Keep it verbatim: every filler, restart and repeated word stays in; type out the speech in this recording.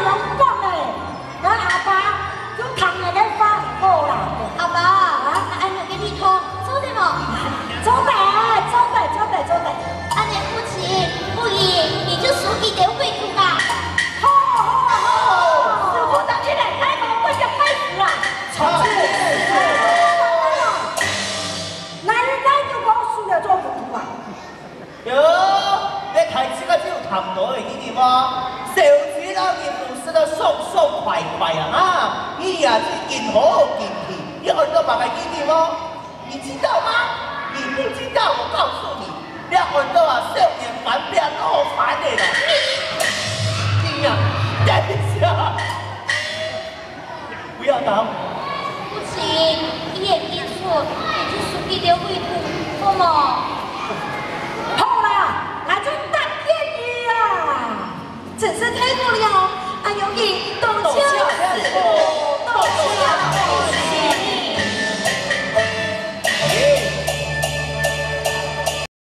人讲嘞，咱阿爸就读那个法好啦。 阿爸，啊，安尼给你拖，做得无？ 做得，做得，做得，做得。 安尼不行，不行，你就输一点位出吧。 好，好，好，师傅长起来，哎，我我就开始啦。从此，男人咱就讲输了做糊涂啊。 哟，你睇这个就谈到的你哋吗？小子让你不是的爽爽快快啊！啊，你呀是见好见气，你耳朵把个你哋吗？你知道吗？你不知道，我告诉你，你耳朵啊少年烦变老烦的了。你呀，等一下，不要打我。 不行，你也记错，你就输一点位出，好吗？